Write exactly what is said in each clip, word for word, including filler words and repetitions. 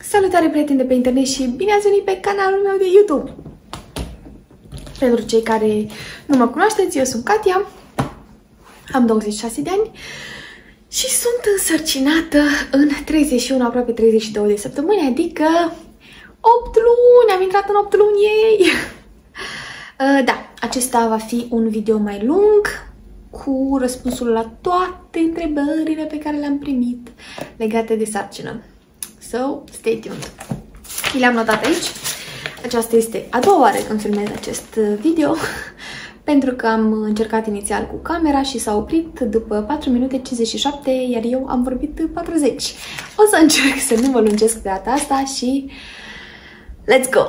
Salutare, prieteni de pe internet, și bine ați venit pe canalul meu de YouTube! Pentru cei care nu mă cunoașteți, eu sunt Katia, am douăzeci și șase de ani și sunt însărcinată în treizeci și unu, aproape treizeci și două de săptămâni, adică opt luni, am intrat în opt luni, ei! Da, acesta va fi un video mai lung, cu răspunsul la toate întrebările pe care le-am primit legate de sarcină. So, stay tuned. Mi le-am notat aici. Aceasta este a doua oară când filmez acest video, pentru că am încercat inițial cu camera și s-a oprit după patru minute cincizeci și șapte, iar eu am vorbit patruzeci. O să încerc să nu mă lungesc de data asta și let's go!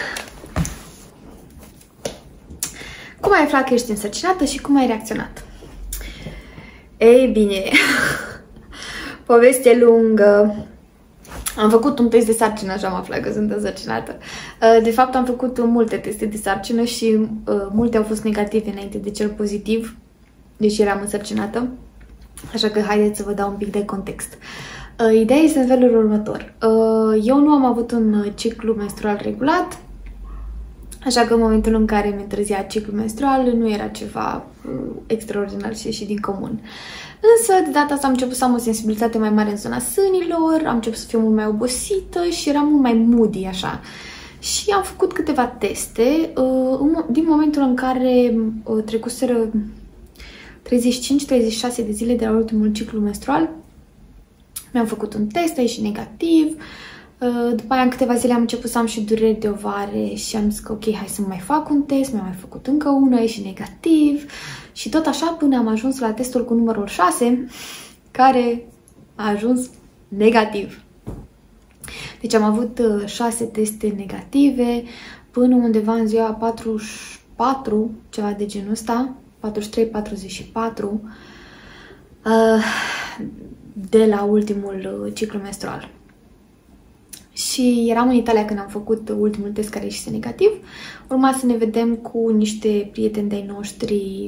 Cum ai aflat că ești însărcinată și cum ai reacționat? Ei bine, poveste lungă. Am făcut un test de sarcină și am aflat că sunt însărcinată. De fapt, am făcut multe teste de sarcină și multe au fost negative înainte de cel pozitiv, deși eram însărcinată. Așa că haideți să vă dau un pic de context. Ideea este în felul următor. Eu nu am avut un ciclu menstrual regulat, așa că în momentul în care mi întârzia ciclul menstrual nu era ceva extraordinar și ieșit din comun. Însă, de data asta am început să am o sensibilitate mai mare în zona sânilor, am început să fiu mult mai obosită și eram mult mai moody, așa. Și am făcut câteva teste. Din momentul în care trecuseră treizeci și cinci treizeci și șase de zile de la ultimul ciclu menstrual, mi-am făcut un test, a ieșit negativ. După aia, în câteva zile, am început să am și dureri de ovare și am zis că ok, hai să mai fac un test, mi-am mai făcut încă unul, a ieșit negativ. Și tot așa până am ajuns la testul cu numărul șase, care a ajuns negativ. Deci am avut șase teste negative până undeva în ziua patruzeci și patru, ceva de genul ăsta, patruzeci și trei patruzeci și patru, de la ultimul ciclu menstrual. Și eram în Italia când am făcut ultimul test care ieșise negativ. Urma să ne vedem cu niște prieteni de-ai noștri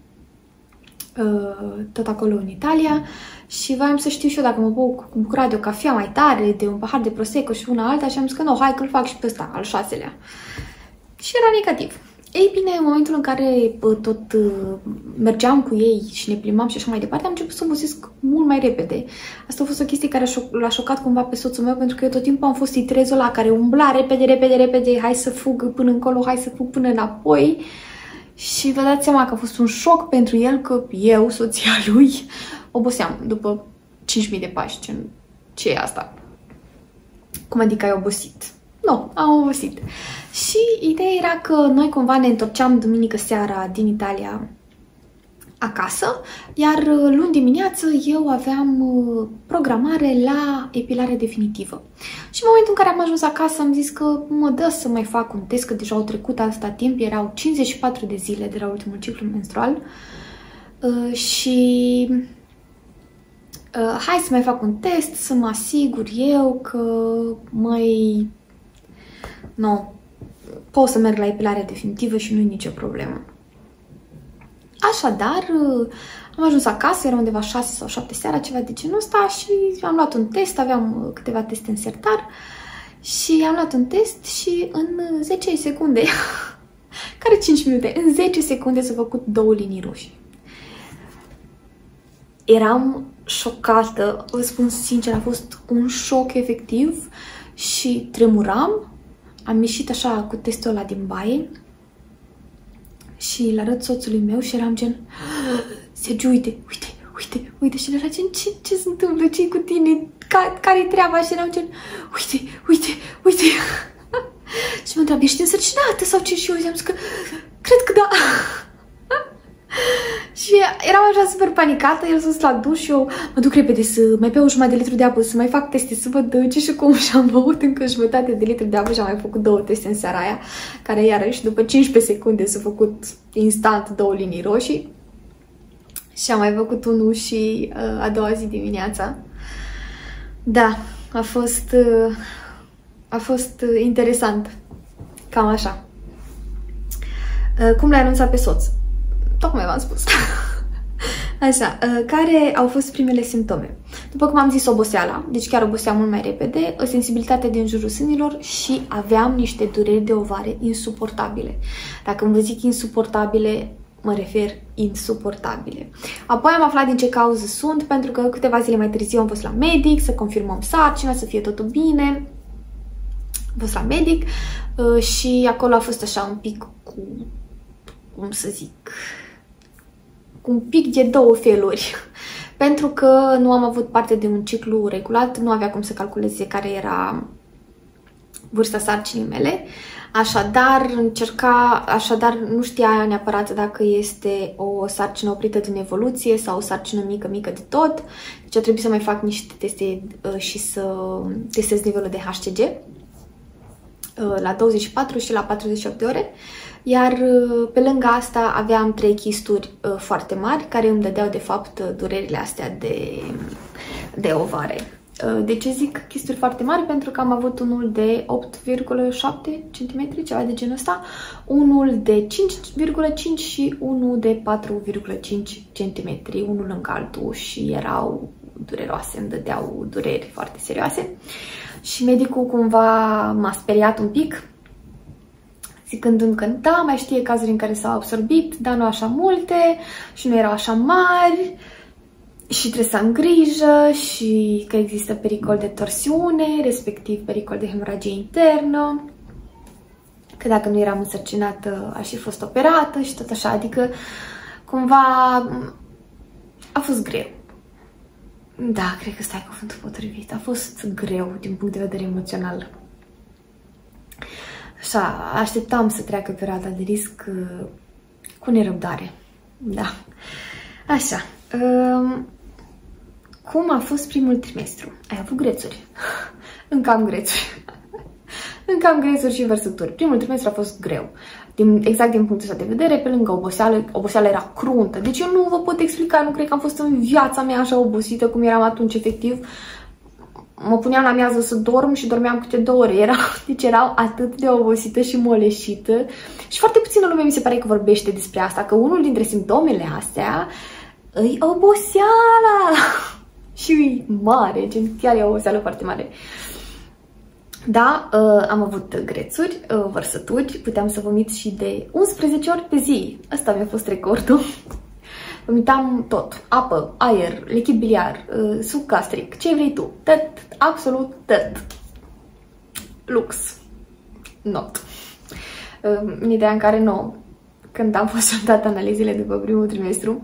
tot acolo în Italia și voiam să știu și eu dacă mă pot bucura de o cafea mai tare, de un pahar de prosecco și una alta, și am zis că nu, hai că-l fac și pe ăsta, al șaselea. Și era negativ. Ei bine, în momentul în care tot mergeam cu ei și ne plimbam și așa mai departe, am început să obosesc mult mai repede. Asta a fost o chestie care l-a șocat cumva pe soțul meu, pentru că eu tot timpul am fost titrezul ăla care umbla repede, repede, repede, hai să fug până încolo, hai să fug până înapoi. Și vă dați seama că a fost un șoc pentru el că eu, soția lui, oboseam după cinci mii de pași. Ce, ce e asta? Cum adică ai obosit? Nu, am obosit. Și ideea era că noi cumva ne întorceam duminică seara din Italia acasă, iar luni dimineață eu aveam programare la epilare definitivă. Și în momentul în care am ajuns acasă am zis că mă dă să mai fac un test, că deja au trecut atâta timp, erau cincizeci și patru de zile de la ultimul ciclu menstrual și hai să mai fac un test, să mă asigur eu că mai nu, pot să merg la epilare definitivă și nu e nicio problemă. Așadar, am ajuns acasă, era undeva șase sau șapte seara, ceva de genul ăsta, și am luat un test, aveam câteva teste în sertar și am luat un test și în zece secunde, care cinci minute, în zece secunde s-au făcut două linii roșii. Eram șocată, vă spun sincer, a fost un șoc efectiv și tremuram. Am ieșit așa cu testul ăla din baie și îl arăt soțului meu și eram gen, Sergiu, uite, uite, uite, uite, și el era gen, ce, ce se întâmplă, ce cu tine, Ca, care-i treaba? Și eram gen, uite, uite, uite. Și mă întreabă, ești însărcinată sau ce? Și eu ziceam că, cred că da. Și eram așa super panicată, el s-a dus la duș și eu mă duc repede să mai beau jumătate de litru de apă, să mai fac teste, să văd ce și cum, și am băut încă jumătate de litru de apă și am mai făcut două teste în seara aia, care iarăși după cincisprezece secunde s-au făcut instant două linii roșii. Și am mai făcut unul și uh, a doua zi dimineața. Da, a fost, uh, a fost uh, interesant, cam așa. Uh, cum l-ai anunțat pe soț? Tocmai v-am spus. Așa, care au fost primele simptome? După cum am zis, oboseala, deci chiar oboseam mult mai repede, sensibilitatea din jurul sânilor și aveam niște dureri de ovare insuportabile. Dacă îmi vă zic insuportabile, mă refer insuportabile. Apoi am aflat din ce cauză sunt, pentru că câteva zile mai târziu am fost la medic să confirmăm sarcina, să fie totul bine. Am fost la medic și acolo a fost așa un pic cu, cum să zic, cu un pic de două feluri. Pentru că nu am avut parte de un ciclu regulat, nu avea cum să calculeze care era vârsta sarcinii mele. Așadar, încerca, așadar nu știa neapărat dacă este o sarcină oprită din evoluție sau o sarcină mică, mică de tot. Deci a trebuit să mai fac niște teste uh, și să testez nivelul de H C G uh, la douăzeci și patru și la patruzeci și opt de ore. Iar uh, pe lângă asta aveam trei chisturi uh, foarte mari care îmi dădeau de fapt durerile astea de, de ovare. De ce zic chisturi foarte mari? Pentru că am avut unul de opt virgulă șapte centimetri, ceva de genul ăsta, unul de cinci virgulă cinci și unul de patru virgulă cinci centimetri, unul lângă altul și erau dureroase, îmi dădeau dureri foarte serioase. Și medicul cumva m-a speriat un pic, zicându-mi că da, mai știe cazuri în care s-au absorbit, dar nu așa multe și nu erau așa mari. Și trebuie să am grijă și că există pericol de torsiune, respectiv pericol de hemoragie internă, că dacă nu eram însărcinată aș fi fost operată și tot așa, adică cumva a fost greu. Da, cred că ăsta e cuvântul potrivit. A fost greu din punct de vedere emoțional. Așa, așteptam să treacă perioada de risc cu nerăbdare. Da. Așa. Um, cum a fost primul trimestru? Ai avut grețuri? Încă am grețuri. Încă am grețuri și vărsături. Primul trimestru a fost greu. Din, exact din punctul ăsta de vedere, pe lângă oboseală, oboseala era cruntă. Deci eu nu vă pot explica, nu cred că am fost în viața mea așa obosită cum eram atunci, efectiv. Mă puneam la miază să dorm și dormeam câte două ore. Era, deci erau atât de obosită și moleșită. Și foarte puțină lume mi se pare că vorbește despre asta, că unul dintre simptomele astea îi oboseala. Și mare, gen chiar e o oboseală foarte mare. Da, uh, am avut grețuri, uh, vărsături, puteam să vomit și de unsprezece ori pe zi. Asta mi-a fost recordul. Vomitam tot, apă, aer, lichid biliar, uh, suc gastric, ce vrei tu, tot, absolut tot. Lux. Not. Uh, în ideea în care nu, când am fost dat analizele după primul trimestru,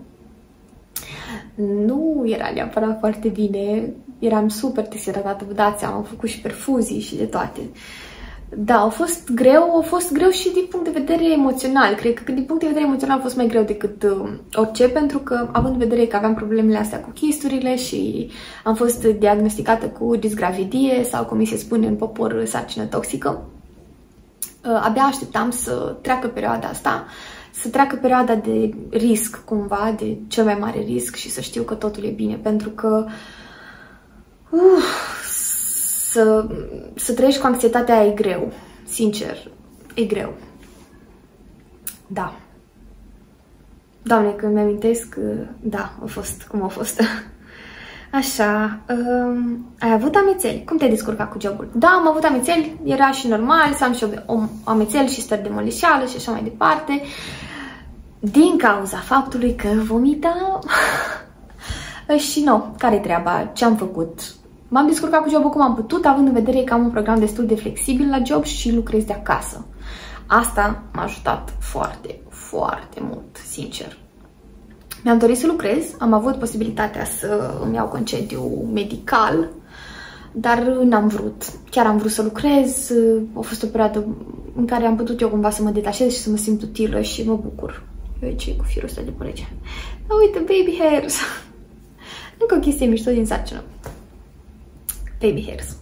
nu era neapărat foarte bine, eram super deshidratată, vă dați seama, am făcut și perfuzii și de toate. Da, a fost greu, a fost greu și din punct de vedere emoțional. Cred că din punct de vedere emoțional a fost mai greu decât uh, orice, pentru că având în vedere că aveam problemele astea cu chisturile și am fost diagnosticată cu disgravidie sau, cum mi se spune în popor, sarcină toxică, uh, abia așteptam să treacă perioada asta, să treacă perioada de risc, cumva, de cel mai mare risc și să știu că totul e bine, pentru că uh, să, să trăiești cu anxietatea aia e greu, sincer, e greu. Da. Doamne, când mi-amintesc, da, a fost cum a fost. Așa, um, ai avut amețeli? Cum te-ai descurcat cu jobul? Da, am avut amețeli, era și normal să am și o, o amețeli și stări de moleșeală și așa mai departe. Din cauza faptului că vomitam. Și nu, care-i treaba? Ce am făcut? M-am descurcat cu jobul cum am putut, având în vedere că am un program destul de flexibil la job și lucrez de acasă. Asta m-a ajutat foarte, foarte mult, sincer. Mi-am dorit să lucrez, am avut posibilitatea să îmi iau concediu medical, dar n-am vrut. Chiar am vrut să lucrez, a fost o perioadă în care am putut eu cumva să mă detașez și să mă simt utilă și mă bucur. Eu ce cu firul ăsta de părege. Da, uite, baby hairs. Încă o chestie mișto din sarcină. Baby hairs.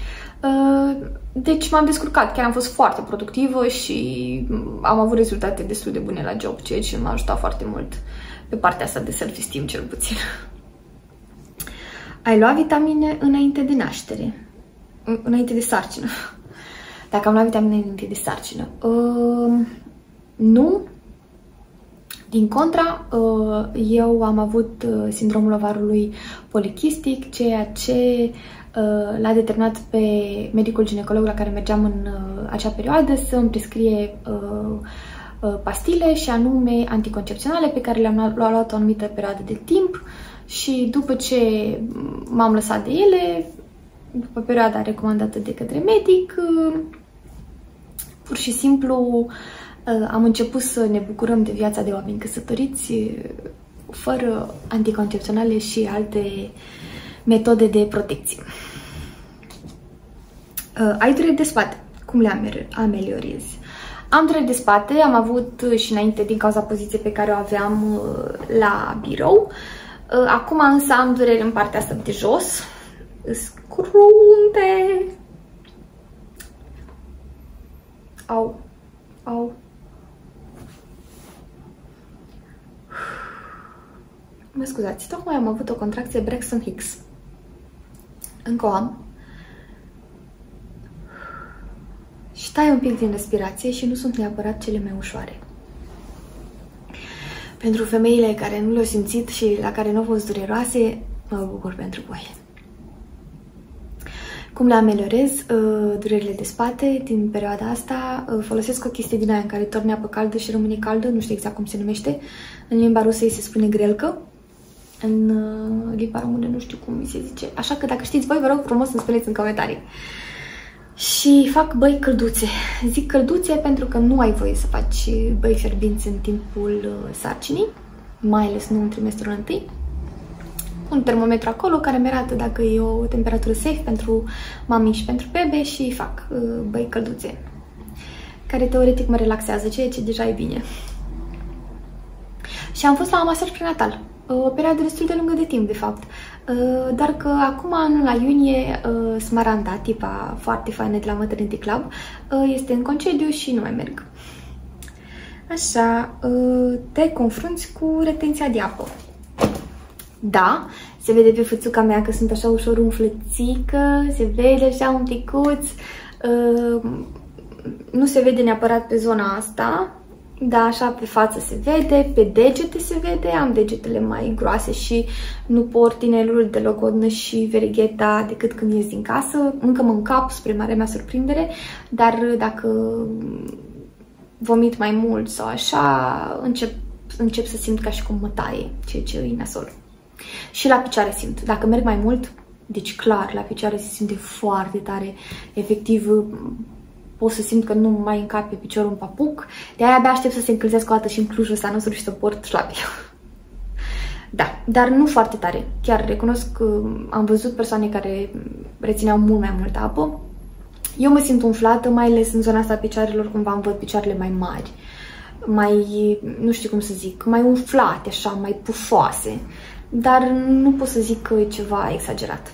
Deci m-am descurcat, chiar am fost foarte productivă și am avut rezultate destul de bune la job, ceea ce m-a ajutat foarte mult pe partea asta de self-esteem, cel puțin. Ai luat vitamine înainte de naștere? Înainte de sarcină. Dacă am luat vitamine înainte de sarcină. Uh, nu. Din contra, eu am avut sindromul ovarului polichistic, ceea ce l-a determinat pe medicul ginecolog la care mergeam în acea perioadă să îmi prescrie pastile și anume anticoncepționale pe care le-am luat o anumită perioadă de timp și după ce m-am lăsat de ele, după perioada recomandată de către medic, pur și simplu am început să ne bucurăm de viața de oameni căsătoriți fără anticoncepționale și alte metode de protecție. Ai dureri de spate. Cum le ameliorezi? Am dureri de spate, am avut și înainte din cauza poziției pe care o aveam la birou. Acum însă am dureri în partea asta de jos. Scrunte. Au. Au. Mă scuzați, tocmai am avut o contracție Braxton Hicks. Încă o am. Și tai un pic din respirație și nu sunt neapărat cele mai ușoare. Pentru femeile care nu le-au simțit și la care nu au fost dureroase, mă bucur pentru voi. Cum le ameliorez? Durerile de spate din perioada asta. Folosesc o chestie din aia în care torni apă caldă și rămâne caldă, nu știu exact cum se numește. În limba rusă îi se spune grelcă. În limba română nu știu cum îi se zice. Așa că dacă știți voi, vă rog frumos să-mi spuneți în comentarii. Și fac băi călduțe. Zic călduțe pentru că nu ai voie să faci băi fierbinți în timpul sarcinii, mai ales nu în trimestrul întâi. Un termometru acolo care mi arată dacă e o temperatură safe pentru mami și pentru bebe și fac băi călduțe, care teoretic mă relaxează, ceea ce deja e bine. Și am fost la masaj prenatal, o perioadă destul de lungă de timp, de fapt. Dar că acum, în luna iunie, Smaranda, tipa foarte faină de la Maternity Club, este în concediu și nu mai merg. Așa, te confrunți cu retenția de apă. Da, se vede pe fățuca mea că sunt așa ușor umflățică, se vede așa un picuț. Nu se vede neapărat pe zona asta, dar așa pe față se vede, pe degete se vede, am degetele mai groase și nu port inelul de logodnă și verigheta decât când ies din casă. Încă mă încap, spre marea mea surprindere, dar dacă vomit mai mult sau așa, încep, încep să simt ca și cum mă taie, ceea ce e nasol. Și la picioare simt. Dacă merg mai mult, deci clar, la picioare se simte foarte tare. Efectiv, pot să simt că nu mai încap pe piciorul un papuc. De-aia abia aștept să se încălzească o dată și în Clujul ăsta nostru și să port șlapi. Da, dar nu foarte tare. Chiar recunosc că am văzut persoane care rețineau mult mai multă apă. Eu mă simt umflată, mai ales în zona asta a picioarelor, cumva îmi văd picioarele mai mari. Mai, nu știu cum să zic, mai umflate, așa, mai pufoase. Dar nu pot să zic că e ceva exagerat.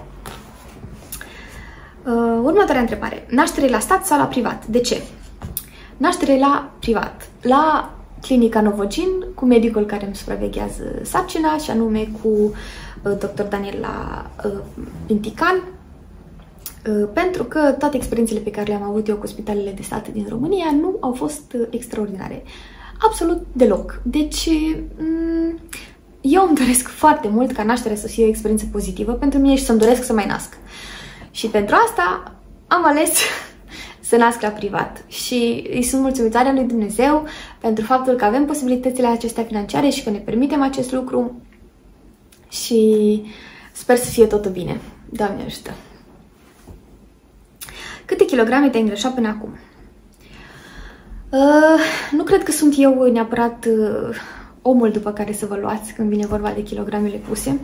Uh, următoarea întrebare. Naștere la stat sau la privat? De ce? Naștere la privat. La clinica Novogin, cu medicul care îmi supraveghează sarcina, și anume cu uh, doctor Daniela uh, Pintican, uh, pentru că toate experiențele pe care le-am avut eu cu spitalele de stat din România nu au fost uh, extraordinare. Absolut deloc. Deci, um, eu îmi doresc foarte mult ca nașterea să fie o experiență pozitivă pentru mine și să-mi doresc să mai nasc. Și pentru asta am ales să nasc la privat. Și îi sunt mulțumitoare lui Dumnezeu pentru faptul că avem posibilitățile acestea financiare și că ne permitem acest lucru. Și sper să fie totul bine. Doamne ajută! Câte kilograme te-ai îngrășat până acum? Uh, nu cred că sunt eu neapărat uh, omul după care să vă luați când vine vorba de kilogramele puse.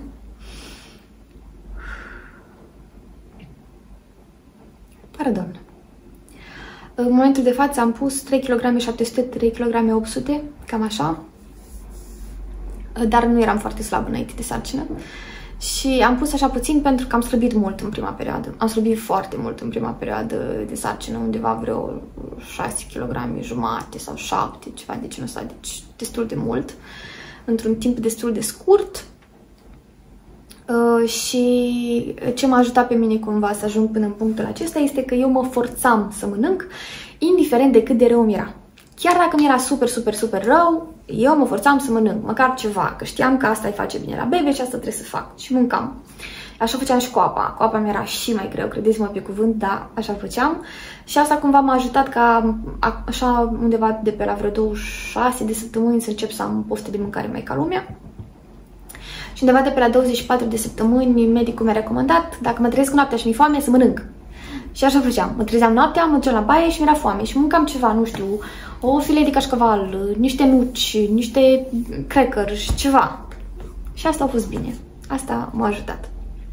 Pardon. În momentul de față am pus trei kilograme șapte sute, trei kilograme opt sute, cam așa. Dar nu eram foarte slabă înainte de sarcină. Și am pus așa puțin pentru că am slăbit mult în prima perioadă. Am slăbit foarte mult în prima perioadă de sarcină, undeva vreo șase kilograme jumate sau șapte, ceva de genul ăsta, deci destul de mult, într-un timp destul de scurt. Uh, și ce m-a ajutat pe mine cumva să ajung până în punctul acesta este că eu mă forțam să mănânc, indiferent de cât de rău mi era. chiar dacă mi era super, super, super rău, eu mă forțam să mănânc măcar ceva, că știam că asta îi face bine la bebe și asta trebuie să fac. Și mâncam. Așa făceam și cu apa. Cu apa mi era și mai greu, credeți-mă pe cuvânt, da, așa făceam. Și asta cumva m-a ajutat ca așa undeva de pe la vreo douăzeci și șase de săptămâni să încep să am poftă de mâncare mai ca lumea. Și undeva de pe la douăzeci și patru de săptămâni, medicul mi-a recomandat, dacă mă trezesc noaptea și mi-e foame, să mănânc. Și așa făceam. Mă trezeam noaptea, mă duceam la baie și mi-era foame. Și mâncam ceva, nu știu, o filet de cașcaval, niște nuci, niște crackers, ceva. Și asta a fost bine. Asta m-a ajutat.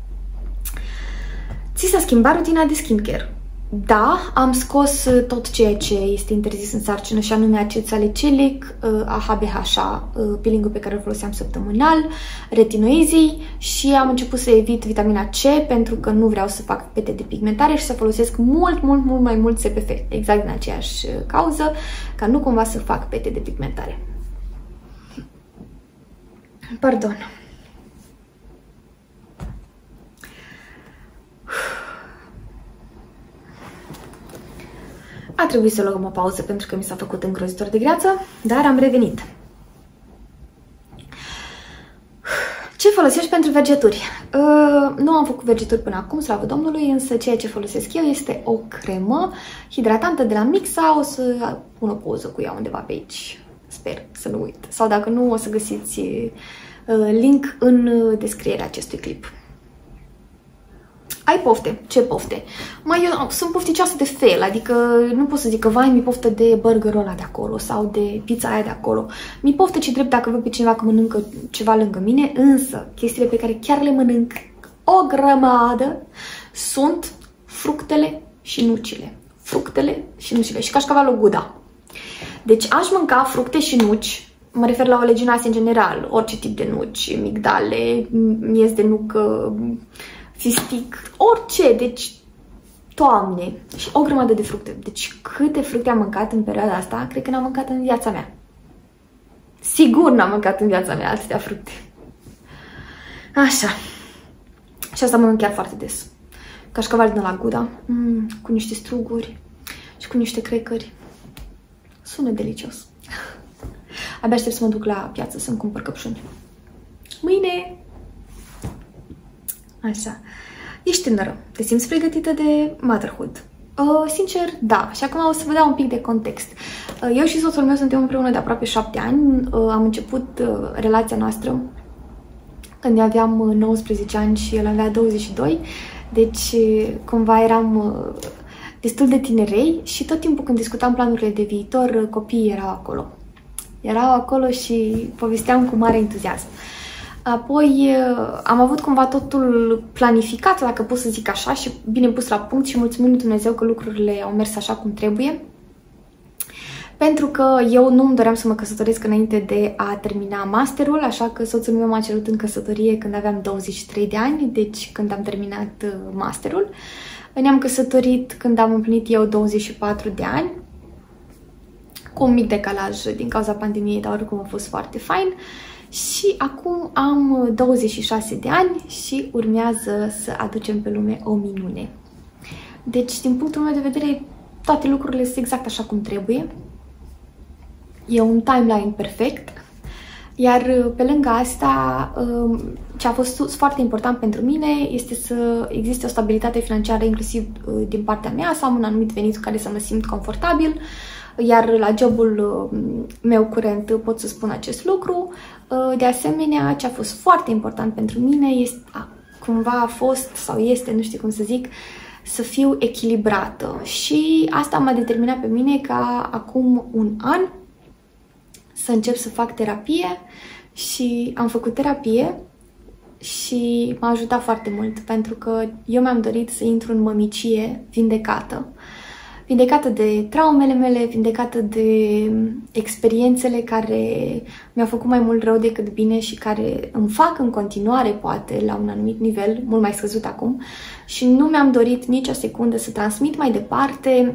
Ți s-a schimbat rutina de skincare? Da, am scos tot ceea ce este interzis în sarcină și anume acid salicilic, A H B H A, peeling-ul pe care îl foloseam săptămânal, retinoizii și am început să evit vitamina C pentru că nu vreau să fac pete de pigmentare și să folosesc mult, mult, mult mai mult S P F, exact din aceeași cauză, ca nu cumva să fac pete de pigmentare. Pardon. A trebuit să luăm o pauză pentru că mi s-a făcut îngrozitor de greață, dar am revenit. Ce folosești pentru vergeturi? Uh, nu am făcut vergeturi până acum, slavă Domnului, însă ceea ce folosesc eu este o cremă hidratantă de la Mixa. O să pun o poză cu ea undeva pe aici. Sper să nu uit. Sau dacă nu, o să găsiți uh, link în descrierea acestui clip. Ai pofte? Ce pofte? Mai eu sunt pofticioasă de fel, adică nu pot să zic că vai, mi poftă de burgerul ăla de acolo sau de pizza aia de acolo. Mi poftă ce drept dacă văd pe cineva că mănâncă ceva lângă mine, însă chestiile pe care chiar le mănânc o grămadă sunt fructele și nucile. Fructele și nucile și cașcavalul Gouda. Deci aș mânca fructe și nuci, mă refer la oleaginoase în general, orice tip de nuci, migdale, miez de nucă, fistic, orice, deci, Doamne, și o grămadă de fructe. Deci câte fructe am mâncat în perioada asta, cred că n-am mâncat în viața mea. Sigur n-am mâncat în viața mea atâtea fructe. Așa. Și asta mănânc chiar foarte des. Cașcaval din la Gouda, mm, cu niște struguri și cu niște crackeri. Sună delicios. Abia aștept să mă duc la piață să-mi cumpăr căpșuni. Mâine! Așa. Ești tânără. Te simți pregătită de motherhood? Uh, sincer, da. Și acum o să vă dau un pic de context. Uh, eu și soțul meu suntem împreună de aproape șapte ani. Uh, am început uh, relația noastră când aveam nouăsprezece ani și el avea douăzeci și doi. Deci, cumva eram uh, destul de tinerei și tot timpul când discutam planurile de viitor, uh, copiii erau acolo. Erau acolo și povesteam cu mare entuziasm. Apoi am avut cumva totul planificat, dacă pot să zic așa, și bine pus la punct și mulțumim lui Dumnezeu că lucrurile au mers așa cum trebuie. Pentru că eu nu îmi doream să mă căsătoresc înainte de a termina masterul, așa că soțul meu m-a cerut în căsătorie când aveam douăzeci și trei de ani, deci când am terminat masterul. Ne-am căsătorit când am împlinit eu douăzeci și patru de ani, cu un mic decalaj din cauza pandemiei, dar oricum a fost foarte fain. Și acum am douăzeci și șase de ani și urmează să aducem pe lume o minune. Deci, din punctul meu de vedere, toate lucrurile sunt exact așa cum trebuie. E un timeline perfect. Iar pe lângă asta, ce a fost foarte important pentru mine este să existe o stabilitate financiară inclusiv din partea mea, să am un anumit venit cu care să mă simt confortabil. Iar la jobul meu curent pot să spun acest lucru. De asemenea, ce a fost foarte important pentru mine este, a, cumva a fost sau este, nu știu cum să zic, să fiu echilibrată. Și asta m-a determinat pe mine ca acum un an să încep să fac terapie și am făcut terapie și m-a ajutat foarte mult pentru că eu mi-am dorit să intru în mămicie vindecată. Vindecată de traumele mele, vindecată de experiențele care mi-au făcut mai mult rău decât bine și care îmi fac în continuare, poate, la un anumit nivel, mult mai scăzut acum. Și nu mi-am dorit nici o secundă să transmit mai departe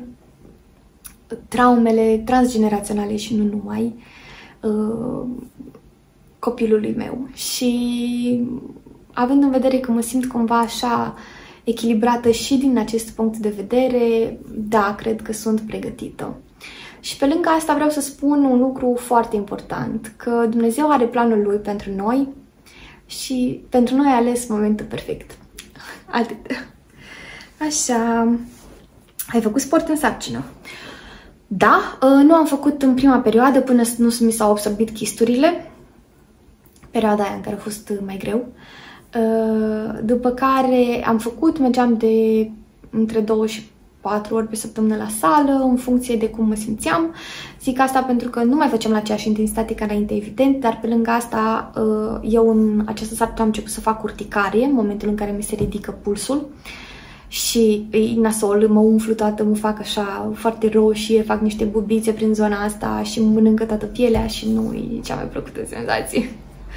traumele transgeneraționale și nu numai uh, copilului meu. Și având în vedere că mă simt cumva așa echilibrată și din acest punct de vedere, da, cred că sunt pregătită. Și pe lângă asta vreau să spun un lucru foarte important, că Dumnezeu are planul Lui pentru noi și pentru noi a ales momentul perfect. Atât. Așa, ai făcut sport în sarcină? Da, nu am făcut în prima perioadă până nu mi s-au absorbit chisturile, perioada aia în care a fost mai greu. După care am făcut, mergeam de între două și patru ori pe săptămână la sală, în funcție de cum mă simțeam. Zic asta pentru că nu mai făceam la aceeași intensitate ca înainte, evident, dar pe lângă asta eu în această săptămână am început să fac urticarie, în momentul în care mi se ridică pulsul. Și e nasol, mă umflu toată, mă fac așa foarte roșie, fac niște bubițe prin zona asta și mănâncă toată pielea și nu e cea mai plăcută senzație.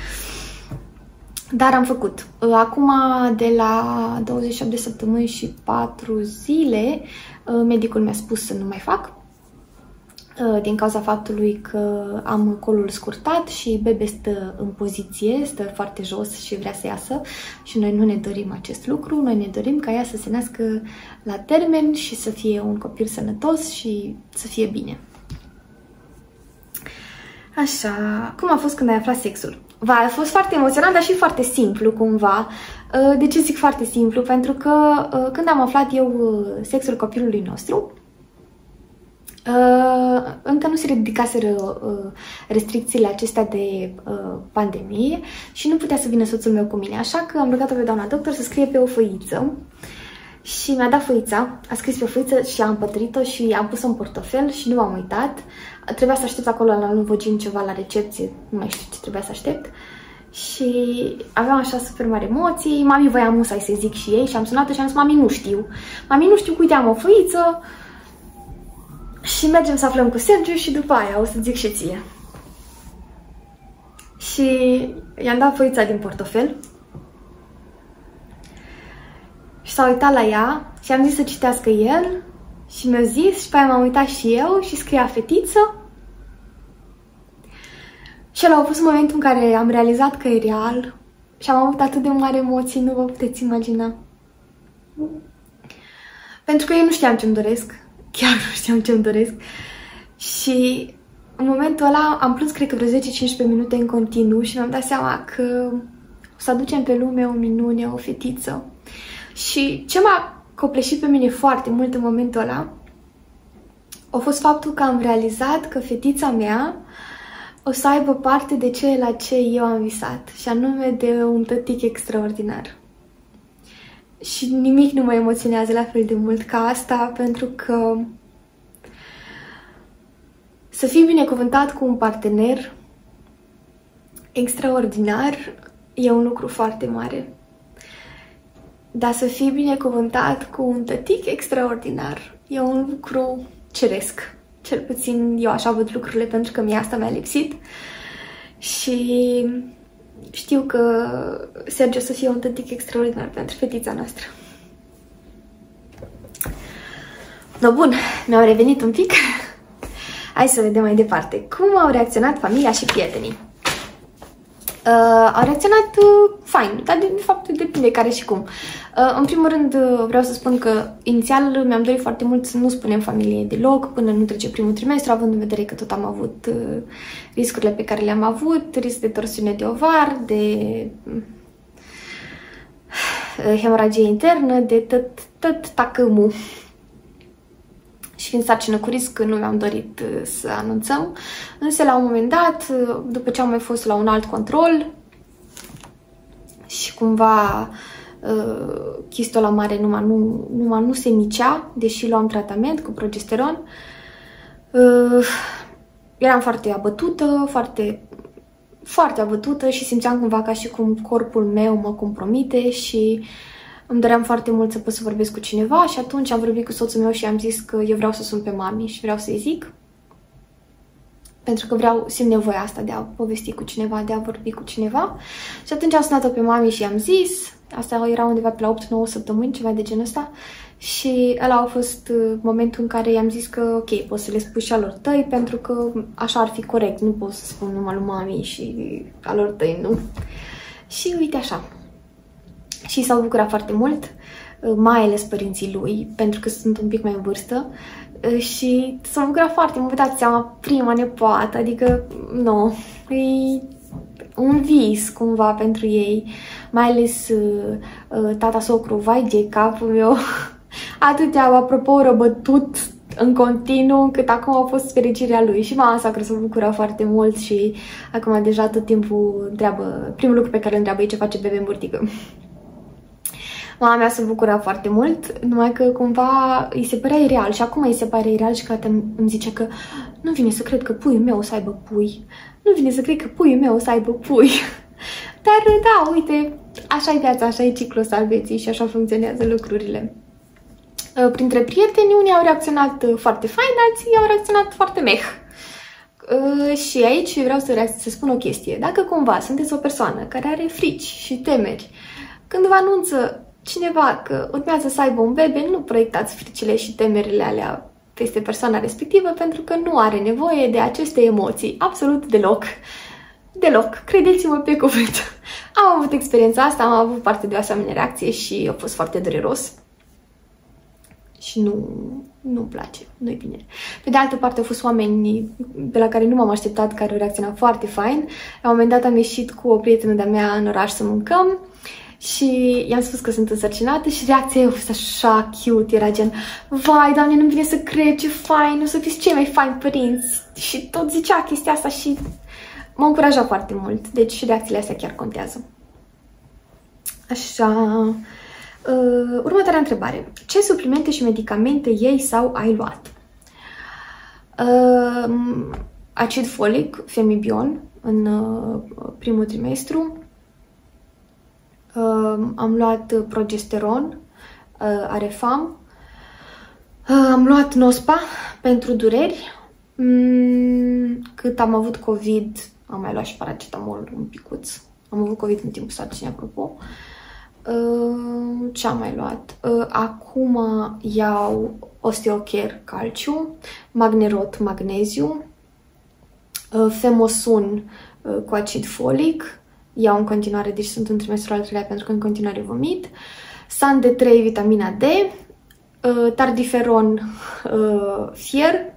Dar am făcut. Acum, de la douăzeci și opt de săptămâni și patru zile, medicul mi-a spus să nu mai fac, din cauza faptului că am colul scurtat și bebe stă în poziție, stă foarte jos și vrea să iasă și noi nu ne dorim acest lucru, noi ne dorim ca ea să se nască la termen și să fie un copil sănătos și să fie bine. Așa, cum a fost când ai aflat sexul? Va, a fost foarte emoționant, dar și foarte simplu cumva. De ce zic foarte simplu? Pentru că când am aflat eu sexul copilului nostru, Uh, încă nu se ridicaseră uh, restricțiile acestea de uh, pandemie și nu putea să vină soțul meu cu mine, așa că am rugat-o pe doamna doctor să scrie pe o foiță și mi-a dat foița, a scris pe o foiță și am împătrit-o și am pus-o în portofel și nu m-am uitat. Trebuia să aștept acolo la Luvogin ceva la recepție, nu mai știu ce trebuia să aștept. Și aveam așa super mari emoții, mami voia musai să-i zic și ei și am sunat-o și am zis, mami nu știu, mami nu știu, uite am o foiță. Și mergem să aflăm cu Sergiu și după aia o să zic și ție. Și i-am dat foița din portofel și s-a uitat la ea și am zis să citească el și mi-a zis și pe aia m-am uitat și eu și scria fetiță. Și ăla a fost momentul în care am realizat că e real și am avut atât de mari emoții, nu vă puteți imagina. Pentru că eu nu știam ce-mi doresc. Chiar nu știam ce-mi doresc. Și în momentul ăla am plâns, cred că vreo zece cincisprezece minute în continuu și mi-am dat seama că o să aducem pe lume o minune, o fetiță. Și ce m-a copleșit pe mine foarte mult în momentul ăla a fost faptul că am realizat că fetița mea o să aibă parte de ce la ce eu am visat, și anume de un tătic extraordinar. Și nimic nu mă emoționează la fel de mult ca asta, pentru că să fii binecuvântat cu un partener extraordinar e un lucru foarte mare. Dar să fii binecuvântat cu un tătic extraordinar e un lucru ceresc. Cel puțin eu așa văd lucrurile, pentru că mie asta mi-a lipsit. Și știu că Sergiu o să fie un tătic extraordinar pentru fetița noastră. No, bun, mi-au revenit un pic. Hai să vedem mai departe. Cum au reacționat familia și prietenii? Uh, au reacționat uh, fain, dar de, de fapt depinde care și cum. Uh, în primul rând uh, vreau să spun că inițial mi-am dorit foarte mult să nu spunem familiei deloc până nu trece primul trimestru, având în vedere că tot am avut uh, riscurile pe care le-am avut, risc de torsiune de ovar, de uh, hemoragie internă, de tot, tot tacâmul. Și fiind sarcină cu risc, nu mi-am dorit să anunțăm. Însă, la un moment dat, după ce am mai fost la un alt control și cumva chistola mare numai nu, numai nu se micea, deși luam tratament cu progesteron, eram foarte abătută, foarte, foarte abătută și simțeam cumva ca și cum corpul meu mă compromite și îmi doream foarte mult să pot să vorbesc cu cineva și atunci am vorbit cu soțul meu și am zis că eu vreau să sun pe mami și vreau să-i zic. Pentru că vreau, simt nevoia asta de a povesti cu cineva, de a vorbi cu cineva. Și atunci am sunat-o pe mami și am zis. Asta era undeva pe la opt nouă săptămâni, ceva de genul ăsta. Și ăla a fost momentul în care i-am zis că ok, poți să le spui și alor tăi, pentru că așa ar fi corect. Nu pot să spun numai lui mami și alor tăi, nu. Și uite așa. Și s-au bucurat foarte mult, mai ales părinții lui, pentru că sunt un pic mai în vârstă. și s-a bucurat foarte mult, vă dați seama, prima nepoată, adică, nu, e un vis cumva pentru ei, mai ales uh, tata socru, vai de capul meu, atâtea, apropo, răbătut în continuu, încât acum a fost fericirea lui și mama sa care s-a bucurat foarte mult și acum deja tot timpul întreabă, primul lucru pe care îl întreabă e ce face bebe în burtică. Mama mea s-a bucurat foarte mult, numai că cumva îi se părea ireal și acum îi se pare ireal și că îmi zice că nu vine să cred că puiul meu o să aibă pui. Nu vine să cred că puiul meu o să aibă pui. Dar da, uite, așa e viața, așa e ciclul ăsta al vieții și așa funcționează lucrurile. Printre prieteni, unii au reacționat foarte fain, alții au reacționat foarte meh. Și aici vreau să, să spun o chestie. Dacă cumva sunteți o persoană care are frici și temeri, când vă anunță cineva că urmează să aibă un bebe, nu proiectați fricile și temerile alea peste persoana respectivă, pentru că nu are nevoie de aceste emoții, absolut deloc. Deloc, credeți-mă pe cuvânt. Am avut experiența asta, am avut parte de o asemenea reacție și a fost foarte dureros. Și nu, nu-mi place, nu-i bine. Pe de altă parte, au fost oameni de la care nu m-am așteptat, care au reacționat foarte fain. La un moment dat am ieșit cu o prietenă de-a mea în oraș să mâncăm și i-am spus că sunt însărcinată și reacția ei a fost așa cute, era gen, vai, Doamne, nu-mi vine să cred, ce fain, o să fiți cei mai faini părinți. Și tot zicea chestia asta și m-a încurajat foarte mult. Deci și reacțiile astea chiar contează. Așa... Uh, următoarea întrebare. Ce suplimente și medicamente iei sau ai luat? Uh, acid folic, Femibion, în uh, primul trimestru. Uh, am luat progesteron, uh, Arefam. Uh, am luat Nospa pentru dureri. Mm, cât am avut COVID, am mai luat și paracetamol un picuț. Am avut COVID în timpul sarcinii, apropo. Uh, ce am mai luat? Uh, acum iau Osteocare calciu, Magnerot magneziu, uh, Femosun uh, cu acid folic, iau în continuare, deci sunt în trimestrul al treilea pentru că în continuare vomit, San D trei vitamina D, uh, Tardiferon uh, fier,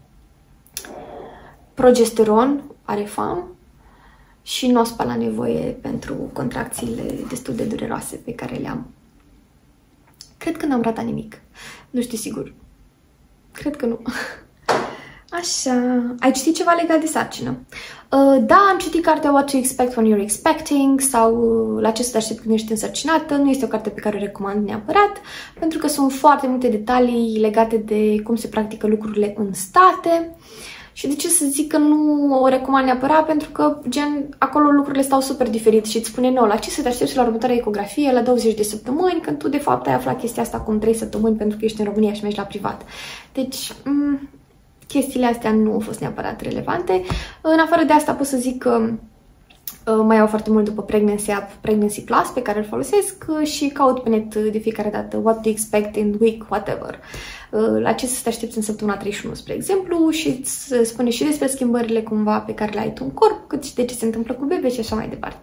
progesteron Arefam și Nospa la nevoie pentru contracțiile destul de dureroase pe care le am. Cred că n-am ratat nimic. Nu știu sigur. Cred că nu. Așa. Ai citit ceva legat de sarcină? Uh, da, am citit cartea What to Expect When You're Expecting sau uh, La ce să te aștepți când ești însărcinată. Nu este o carte pe care o recomand neapărat, pentru că sunt foarte multe detalii legate de cum se practică lucrurile în state. Și de ce să zic că nu o recomand neapărat? Pentru că, gen, acolo lucrurile stau super diferit și îți spune, nu, la ce să te aștepți la următoarea ecografie, la douăzeci de săptămâni, când tu, de fapt, ai aflat chestia asta acum trei săptămâni pentru că ești în România și mergi la privat. Deci, chestiile astea nu au fost neapărat relevante. În afară de asta pot să zic că mai iau foarte mult după Pregnancy App, Pregnancy Plus, pe care îl folosesc și caut pe net de fiecare dată what to expect in week whatever. La ce să te aștepți în săptămâna treizeci și unu, spre exemplu, și îți spune și despre schimbările cumva pe care le ai tu în corp, cât și de ce se întâmplă cu bebe și așa mai departe.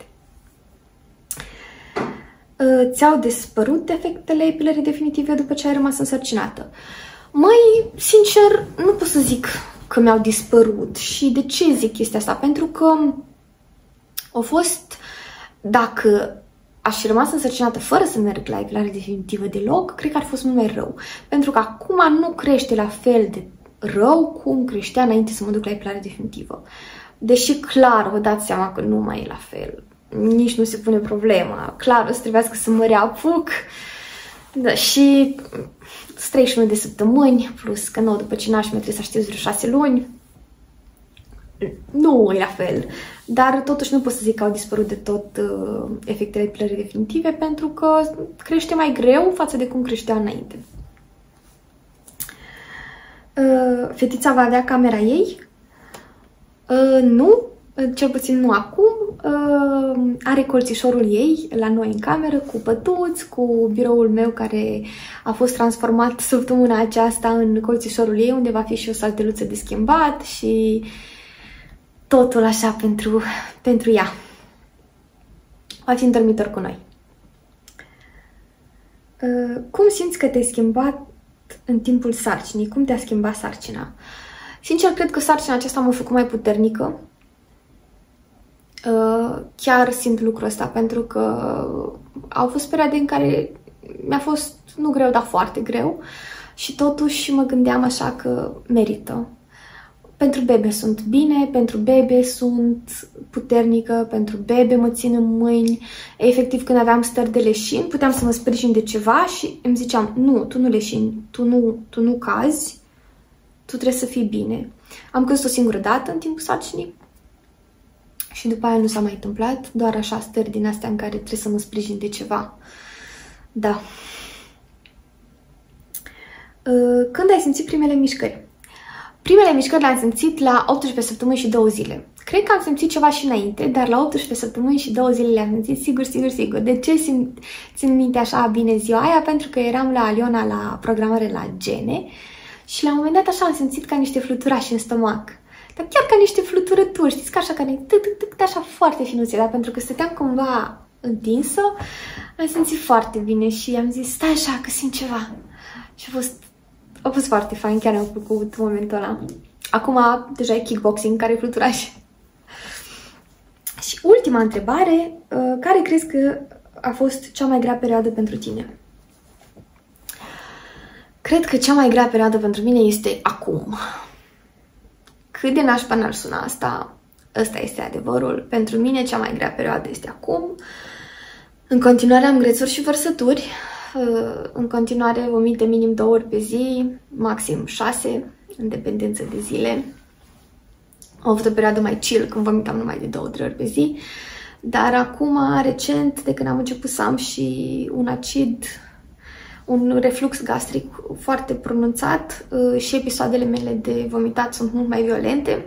Ți-au dispărut efectele epilării definitive după ce ai rămas însărcinată? Măi, sincer, nu pot să zic că mi-au dispărut. Și de ce zic chestia asta? Pentru că au fost, dacă aș fi rămas însărcinată fără să merg la epilare definitivă deloc, cred că ar fi fost mult mai rău. Pentru că acum nu crește la fel de rău cum creștea înainte să mă duc la epilare definitivă. Deși clar vă dați seama că nu mai e la fel. Nici nu se pune problema. Clar o să trebuiască să mă reapuc. Da, și treizeci și unu de săptămâni, plus că nu, după ce naști mai trebuie să aștepți vreo șase luni. Nu e la fel. Dar totuși nu pot să zic că au dispărut de tot uh, efectele epilării definitive, pentru că crește mai greu față de cum creștea înainte. Uh, fetița va avea camera ei? Uh, nu, cel puțin nu acum. Uh, are colțișorul ei la noi în cameră, cu pătuți, cu biroul meu care a fost transformat săptămâna aceasta în colțișorul ei, unde va fi și o salteluță de schimbat și totul așa pentru, pentru ea. Va fi în dormitor cu noi. Uh, cum simți că te-ai schimbat în timpul sarcinii. Cum te-a schimbat sarcina? Sincer, cred că sarcina aceasta m-a făcut mai puternică. Chiar simt lucrul ăsta, pentru că au fost perioade în care mi-a fost, nu greu, dar foarte greu. Și totuși mă gândeam așa că merită. Pentru bebe sunt bine, pentru bebe sunt puternică, pentru bebe mă țin în mâini. Efectiv, când aveam stări de leșin, puteam să mă sprijin de ceva și îmi ziceam, nu, tu nu leșini, tu nu, tu nu cazi, tu trebuie să fii bine. Am căzut o singură dată în timpul sarcinii și după aia nu s-a mai întâmplat, doar așa stări din astea în care trebuie să mă sprijin de ceva. Da. Când ai simțit primele mișcări? Primele mișcări le-am simțit la optsprezece săptămâni și două zile. Cred că am simțit ceva și înainte, dar la optsprezece săptămâni și două zile le-am simțit, sigur, sigur, sigur. De ce simt, țin minte așa bine ziua aia? Pentru că eram la Aliona la programare la gene și la un moment dat așa am simțit ca niște fluturași în stomac. Dar chiar ca niște fluturături, știți, ca așa, ca niște tâc, tâc, tâc, așa foarte finuțe, dar pentru că stăteam cumva întinsă, am simțit foarte bine și am zis, stai așa, că simt ceva. Și a fost, a fost foarte fain, chiar am plăcut momentul ăla. Acum deja e kickboxing, care e fluturaș. Și ultima întrebare, care crezi că a fost cea mai grea perioadă pentru tine? Cred că cea mai grea perioadă pentru mine este acum. Cât de nașpa n-ar suna asta, ăsta este adevărul. Pentru mine cea mai grea perioadă este acum. În continuare am grețuri și vărsături. În continuare vomit de minim două ori pe zi, maxim șase, în dependență de zile. Am avut o perioadă mai chill, când vomitam numai de două, trei ori pe zi. Dar acum, recent, de când am început să am și un acid, un reflux gastric foarte pronunțat, și episoadele mele de vomitat sunt mult mai violente.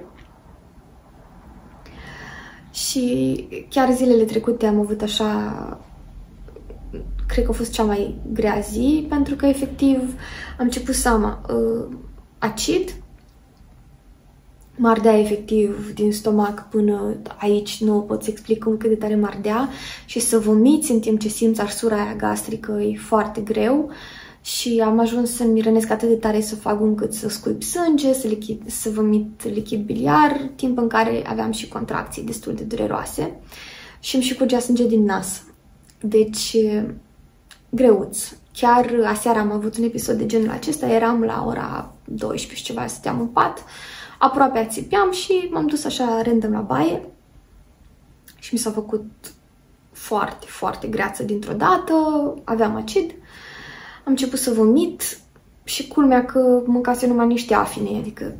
Și chiar zilele trecute am avut așa, cred că a fost cea mai grea zi, pentru că efectiv am început să am uh, acid, m-ardea efectiv din stomac până aici, nu pot să explic cum cât de tare m-ardea, și să vomiți în timp ce simți arsura aia gastrică e foarte greu. Și am ajuns să-mi rănesc atât de tare să fac încât să scuip sânge, să, lichid, să vomit lichid biliar, timp în care aveam și contracții destul de dureroase și îmi și curgea sânge din nas. Deci, greuț. Chiar aseară am avut un episod de genul acesta, eram la ora douăsprezece ceva, stăteam în pat, aproape ațipeam și m-am dus așa random la baie și mi s-a făcut foarte, foarte greață dintr-o dată, aveam acid. Am început să vomit și culmea că mâncase numai niște afine, adică,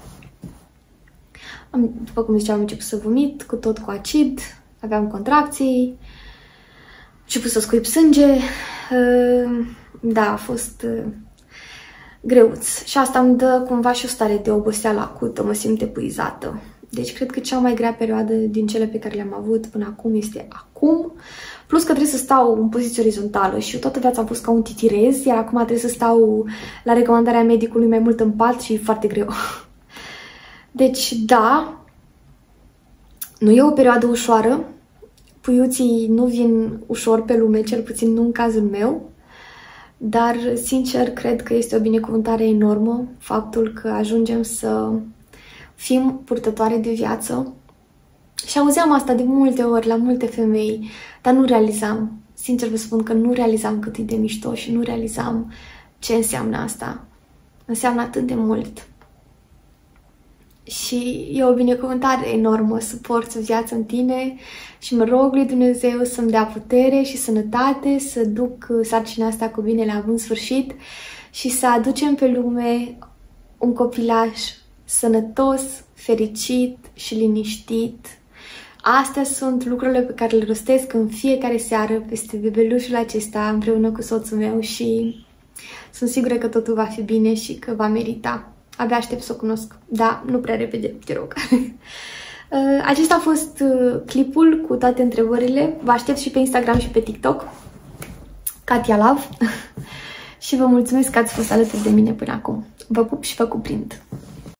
am, după cum ziceam, am început să vomit, cu tot cu acid, aveam contracții, am început să scuip sânge, da, a fost greuț. Și asta îmi dă cumva și o stare de oboseală acută, mă simt epuizată. Deci cred că cea mai grea perioadă din cele pe care le-am avut până acum este acum. Plus că trebuie să stau în poziție orizontală și eu toată viața am fost ca un titirez, iar acum trebuie să stau la recomandarea medicului mai mult în pat și e foarte greu. Deci, da, nu e o perioadă ușoară. Puiuții nu vin ușor pe lume, cel puțin nu în cazul meu. Dar, sincer, cred că este o binecuvântare enormă faptul că ajungem să fim purtătoare de viață. Și auzeam asta de multe ori la multe femei, dar nu realizam. Sincer vă spun că nu realizam cât e de mișto și nu realizam ce înseamnă asta. Înseamnă atât de mult. Și e o binecuvântare enormă să porți o viață în tine și mă rog lui Dumnezeu să-mi dea putere și sănătate, să duc sarcina asta cu bine la bun sfârșit și să aducem pe lume un copilaj sănătos, fericit și liniștit. Astea sunt lucrurile pe care le rostesc în fiecare seară peste bebelușul acesta împreună cu soțul meu și sunt sigură că totul va fi bine și că va merita. Abia aștept să o cunosc. Da, nu prea repede, te rog. Acesta a fost clipul cu toate întrebările. Vă aștept și pe Instagram și pe TikTok. Katia Love. Și vă mulțumesc că ați fost alături de mine până acum. Vă pup și vă cuprind.